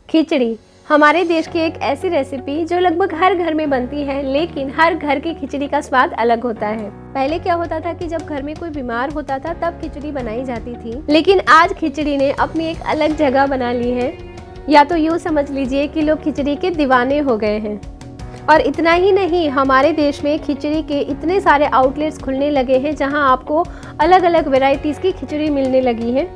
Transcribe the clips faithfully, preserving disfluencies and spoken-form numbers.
खिचड़ी हमारे देश की एक ऐसी रेसिपी जो लगभग हर घर में बनती है, लेकिन हर घर की खिचड़ी का स्वाद अलग होता है। पहले क्या होता था कि जब घर में कोई बीमार होता था तब खिचड़ी बनाई जाती थी, लेकिन आज खिचड़ी ने अपनी एक अलग जगह बना ली है। या तो यूँ समझ लीजिए कि लोग खिचड़ी के दीवाने हो गए हैं। और इतना ही नहीं, हमारे देश में खिचड़ी के इतने सारे आउटलेट्स खुलने लगे हैं जहां आपको अलग अलग वैरायटीज़ की खिचड़ी मिलने लगी है।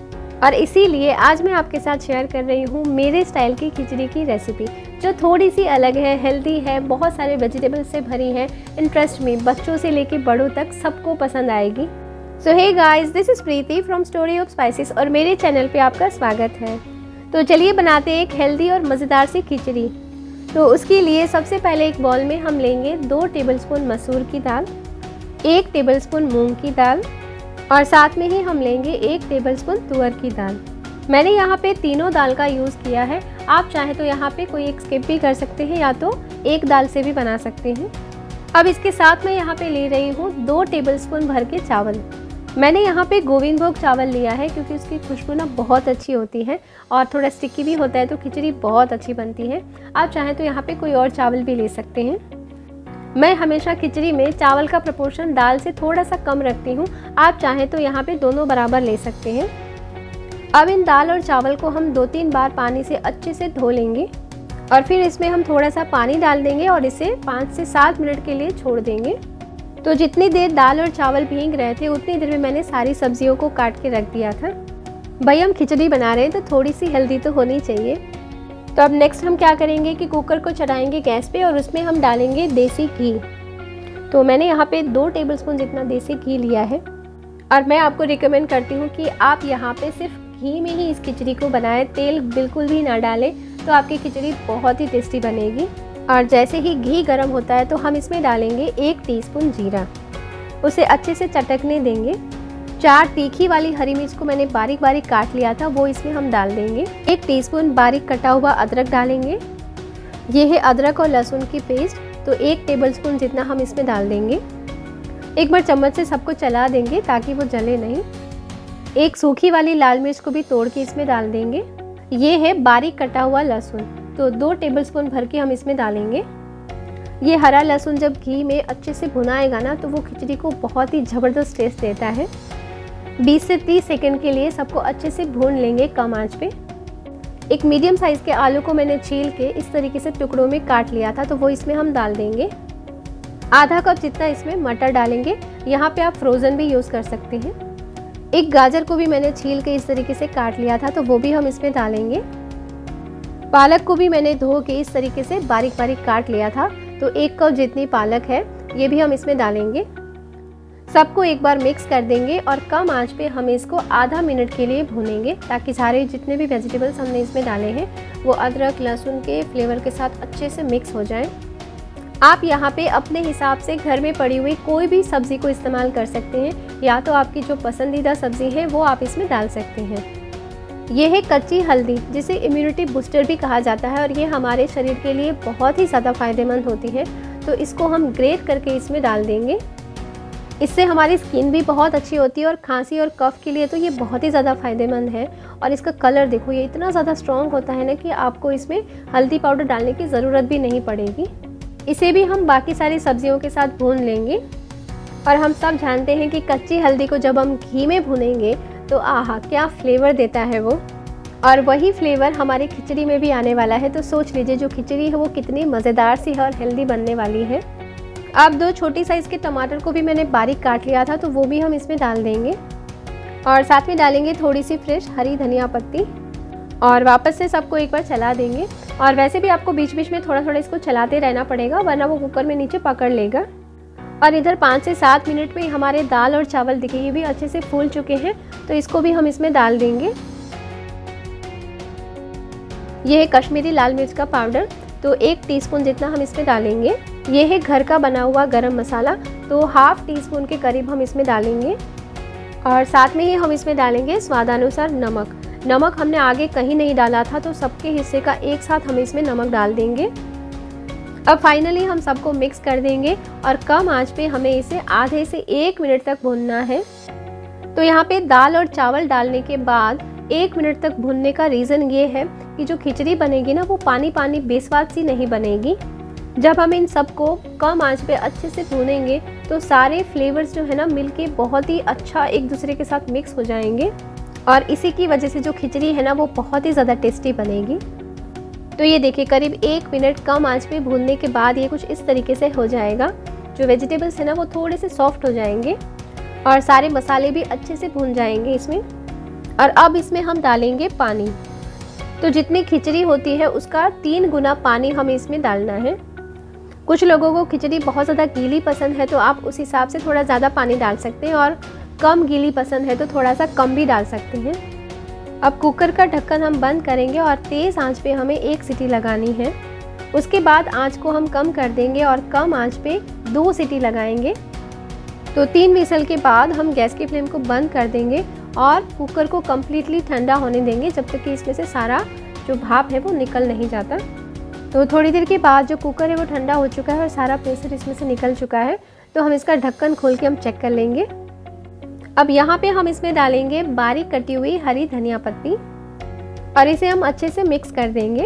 और इसीलिए आज मैं आपके साथ शेयर कर रही हूँ मेरे स्टाइल की खिचड़ी की रेसिपी, जो थोड़ी सी अलग है, हेल्दी है, बहुत सारे वेजिटेबल्स से भरी है। इंटरेस्ट में बच्चों से लेके बड़ों तक सबको पसंद आएगी। So hey guys, this is Preeti from story of spices और मेरे चैनल पे आपका स्वागत है। तो चलिए बनाते हैं एक हेल्दी और मज़ेदार सी खिचड़ी। तो उसके लिए सबसे पहले एक बाउल में हम लेंगे दो टेबलस्पून मसूर की दाल, एक टेबलस्पून मूंग की दाल और साथ में ही हम लेंगे एक टेबलस्पून तुअर की दाल। मैंने यहाँ पे तीनों दाल का यूज़ किया है। आप चाहें तो यहाँ पे कोई एक स्किप भी कर सकते हैं या तो एक दाल से भी बना सकते हैं। अब इसके साथ मैं यहाँ पे ले रही हूँ दो टेबलस्पून भर के चावल। मैंने यहाँ पे गोविंदभोग चावल लिया है क्योंकि उसकी खुशबू ना बहुत अच्छी होती है और थोड़ा स्टिकी भी होता है, तो खिचड़ी बहुत अच्छी बनती है। आप चाहें तो यहाँ पे कोई और चावल भी ले सकते हैं। मैं हमेशा खिचड़ी में चावल का प्रपोर्शन दाल से थोड़ा सा कम रखती हूँ। आप चाहें तो यहाँ पे दोनों बराबर ले सकते हैं। अब इन दाल और चावल को हम दो तीन बार पानी से अच्छे से धो लेंगे और फिर इसमें हम थोड़ा सा पानी डाल देंगे और इसे पाँच से सात मिनट के लिए छोड़ देंगे। तो जितनी देर दाल और चावल भीग रहे थे उतनी देर में मैंने सारी सब्जियों को काट के रख दिया था। भाई हम खिचड़ी बना रहे हैं तो थोड़ी सी हेल्दी तो होनी चाहिए। तो अब नेक्स्ट हम क्या करेंगे कि कुकर को चढ़ाएंगे गैस पे और उसमें हम डालेंगे देसी घी। तो मैंने यहाँ पे दो टेबलस्पून जितना देसी घी लिया है और मैं आपको रिकमेंड करती हूँ कि आप यहाँ पे सिर्फ घी में ही इस खिचड़ी को बनाएं, तेल बिल्कुल भी ना डालें, तो आपकी खिचड़ी बहुत ही टेस्टी बनेगी। और जैसे ही घी गर्म होता है तो हम इसमें डालेंगे एक टीस्पून जीरा, उसे अच्छे से चटकने देंगे। चार तीखी वाली हरी मिर्च को मैंने बारीक बारीक काट लिया था, वो इसमें हम डाल देंगे। एक टीस्पून बारीक कटा हुआ अदरक डालेंगे। ये है अदरक और लहसुन की पेस्ट, तो एक टेबलस्पून जितना हम इसमें डाल देंगे। एक बार चम्मच से सबको चला देंगे ताकि वो जले नहीं। एक सूखी वाली लाल मिर्च को भी तोड़ के इसमें डाल देंगे। ये है बारीक कटा हुआ लहसुन, तो दो टेबलस्पून भर के हम इसमें डालेंगे। ये हरा लहसुन जब घी में अच्छे से भुनाएगा ना तो वो खिचड़ी को बहुत ही ज़बरदस्त टेस्ट देता है। बीस से तीस सेकंड के लिए सबको अच्छे से भून लेंगे कम आंच पे। एक मीडियम साइज़ के आलू को मैंने छील के इस तरीके से टुकड़ों में काट लिया था, तो वो इसमें हम डाल देंगे। आधा कप जितना इसमें मटर डालेंगे, यहाँ पे आप फ्रोज़न भी यूज़ कर सकते हैं। एक गाजर को भी मैंने छील के इस तरीके से काट लिया था, तो वो भी हम इसमें डालेंगे। पालक को भी मैंने धो के इस तरीके से बारीक बारीक काट लिया था, तो एक कप जितनी पालक है ये भी हम इसमें डालेंगे। सबको एक बार मिक्स कर देंगे और कम आंच पे हम इसको आधा मिनट के लिए भूनेंगे ताकि सारे जितने भी वेजिटेबल्स हमने इसमें डाले हैं वो अदरक लहसुन के फ्लेवर के साथ अच्छे से मिक्स हो जाएं। आप यहाँ पे अपने हिसाब से घर में पड़ी हुई कोई भी सब्ज़ी को इस्तेमाल कर सकते हैं, या तो आपकी जो पसंदीदा सब्ज़ी है वो आप इसमें डाल सकते हैं। ये है कच्ची हल्दी, जिसे इम्यूनिटी बूस्टर भी कहा जाता है और ये हमारे शरीर के लिए बहुत ही ज़्यादा फायदेमंद होती है। तो इसको हम ग्रेट करके इसमें डाल देंगे। इससे हमारी स्किन भी बहुत अच्छी होती है और खांसी और कफ के लिए तो ये बहुत ही ज़्यादा फायदेमंद है। और इसका कलर देखो, ये इतना ज़्यादा स्ट्रॉन्ग होता है ना कि आपको इसमें हल्दी पाउडर डालने की ज़रूरत भी नहीं पड़ेगी। इसे भी हम बाकी सारी सब्जियों के साथ भून लेंगे। और हम सब जानते हैं कि कच्ची हल्दी को जब हम घी में भूनेंगे तो आहा क्या फ्लेवर देता है वो, और वही फ्लेवर हमारी खिचड़ी में भी आने वाला है। तो सोच लीजिए जो खिचड़ी है वो कितनी मज़ेदार सी है और हेल्दी बनने वाली है। अब दो छोटी साइज़ के टमाटर को भी मैंने बारीक काट लिया था, तो वो भी हम इसमें डाल देंगे और साथ में डालेंगे थोड़ी सी फ्रेश हरी धनिया पत्ती और वापस से सबको एक बार चला देंगे। और वैसे भी आपको बीच बीच में थोड़ा थोड़ा इसको चलाते रहना पड़ेगा, वरना वो कुकर में नीचे पकड़ लेगा। और इधर पाँच से सात मिनट में हमारे दाल और चावल दिखे ये भी अच्छे से फूल चुके हैं, तो इसको भी हम इसमें डाल देंगे। ये है कश्मीरी लाल मिर्च का पाउडर, तो एक टीस्पून जितना हम इसमें डालेंगे। ये है घर का बना हुआ गरम मसाला, तो हाफ टी स्पून के करीब हम इसमें डालेंगे। और साथ में ही हम इसमें डालेंगे स्वादानुसार नमक। नमक हमने आगे कहीं नहीं डाला था, तो सबके हिस्से का एक साथ हम इसमें नमक डाल देंगे। अब फाइनली हम सबको मिक्स कर देंगे और कम आंच पे हमें इसे आधे से एक मिनट तक भूनना है। तो यहाँ पे दाल और चावल डालने के बाद एक मिनट तक भूनने का रीज़न ये है कि जो खिचड़ी बनेगी ना वो पानी पानी बेस्वाद सी नहीं बनेगी। जब हम इन सबको कम आंच पे अच्छे से भूनेंगे तो सारे फ्लेवर्स जो है ना मिलके बहुत ही अच्छा एक दूसरे के साथ मिक्स हो जाएंगे और इसी की वजह से जो खिचड़ी है ना वो बहुत ही ज़्यादा टेस्टी बनेगी। तो ये देखिए करीब एक मिनट कम आंच पे भूनने के बाद ये कुछ इस तरीके से हो जाएगा। जो वेजिटेबल्स है ना वो थोड़े से सॉफ्ट हो जाएंगे और सारे मसाले भी अच्छे से भून जाएंगे इसमें। और अब इसमें हम डालेंगे पानी। तो जितनी खिचड़ी होती है उसका तीन गुना पानी हमें इसमें डालना है। कुछ लोगों को खिचड़ी बहुत ज़्यादा गीली पसंद है तो आप उस हिसाब से थोड़ा ज़्यादा पानी डाल सकते हैं और कम गीली पसंद है तो थोड़ा सा कम भी डाल सकते हैं। अब कुकर का ढक्कन हम बंद करेंगे और तेज़ आंच पे हमें एक सीटी लगानी है। उसके बाद आंच को हम कम कर देंगे और कम आंच पे दो सीटी लगाएंगे। तो तीन विसल के बाद हम गैस की फ्लेम को बंद कर देंगे और कुकर को कम्प्लीटली ठंडा होने देंगे जब तक कि इसमें से सारा जो भाप है वो निकल नहीं जाता। तो थोड़ी देर के बाद जो कुकर है वो ठंडा हो चुका है और सारा प्रेशर इसमें से निकल चुका है। तो हम इसका ढक्कन खोल के हम चेक कर लेंगे। अब यहाँ पे हम इसमें डालेंगे बारीक कटी हुई हरी धनिया पत्ती और इसे हम अच्छे से मिक्स कर देंगे।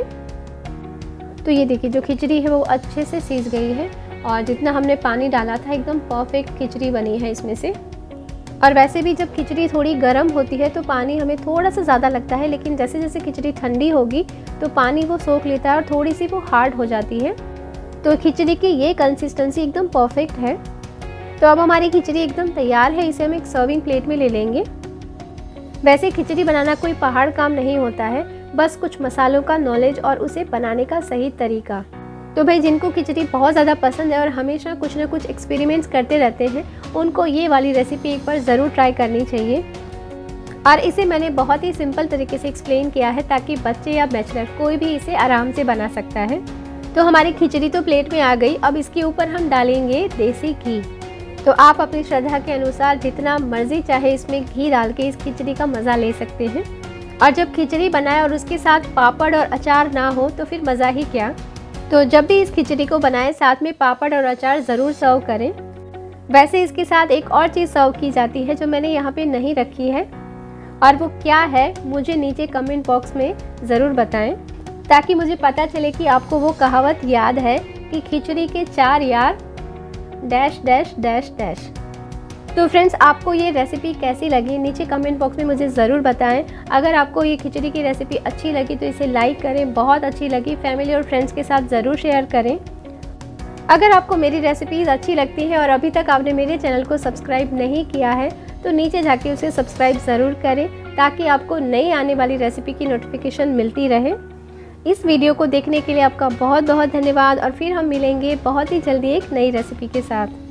तो ये देखिए जो खिचड़ी है वो अच्छे से सीज गई है और जितना हमने पानी डाला था एकदम परफेक्ट खिचड़ी बनी है इसमें से। और वैसे भी जब खिचड़ी थोड़ी गर्म होती है तो पानी हमें थोड़ा सा ज़्यादा लगता है, लेकिन जैसे जैसे खिचड़ी ठंडी होगी तो पानी वो सोख लेता है और थोड़ी सी वो हार्ड हो जाती है। तो खिचड़ी की ये कंसिस्टेंसी एकदम परफेक्ट है। तो अब हमारी खिचड़ी एकदम तैयार है। इसे हम एक सर्विंग प्लेट में ले लेंगे। वैसे खिचड़ी बनाना कोई पहाड़ काम नहीं होता है, बस कुछ मसालों का नॉलेज और उसे बनाने का सही तरीका। तो भाई जिनको खिचड़ी बहुत ज़्यादा पसंद है और हमेशा कुछ ना कुछ एक्सपेरिमेंट्स करते रहते हैं उनको ये वाली रेसिपी एक बार ज़रूर ट्राई करनी चाहिए। और इसे मैंने बहुत ही सिंपल तरीके से एक्सप्लेन किया है ताकि बच्चे या बैचलर कोई भी इसे आराम से बना सकता है। तो हमारी खिचड़ी तो प्लेट में आ गई। अब इसके ऊपर हम डालेंगे देसी घी। तो आप अपनी श्रद्धा के अनुसार जितना मर्जी चाहे इसमें घी डाल के इस खिचड़ी का मज़ा ले सकते हैं। और जब खिचड़ी बनाए और उसके साथ पापड़ और अचार ना हो तो फिर मज़ा ही क्या। तो जब भी इस खिचड़ी को बनाएं साथ में पापड़ और अचार ज़रूर सर्व करें। वैसे इसके साथ एक और चीज़ सर्व की जाती है जो मैंने यहाँ पे नहीं रखी है, और वो क्या है मुझे नीचे कमेंट बॉक्स में ज़रूर बताएं ताकि मुझे पता चले कि आपको वो कहावत याद है कि खिचड़ी के चार यार डैश डैश डैश डैश। तो फ्रेंड्स आपको ये रेसिपी कैसी लगी नीचे कमेंट बॉक्स में मुझे ज़रूर बताएं। अगर आपको ये खिचड़ी की रेसिपी अच्छी लगी तो इसे लाइक करें, बहुत अच्छी लगी फैमिली और फ्रेंड्स के साथ ज़रूर शेयर करें। अगर आपको मेरी रेसिपीज़ अच्छी लगती है और अभी तक आपने मेरे चैनल को सब्सक्राइब नहीं किया है तो नीचे जाके उसे सब्सक्राइब ज़रूर करें ताकि आपको नई आने वाली रेसिपी की नोटिफिकेशन मिलती रहे। इस वीडियो को देखने के लिए आपका बहुत बहुत धन्यवाद और फिर हम मिलेंगे बहुत ही जल्दी एक नई रेसिपी के साथ।